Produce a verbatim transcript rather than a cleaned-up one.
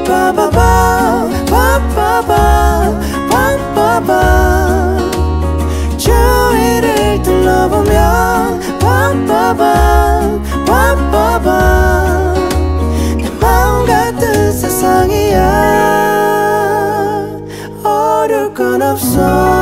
빠바바 빠바바 빠바바 주위를 둘러보면 빠바바 빠바바 내 마음 같은 세상이야 어려울 건 없어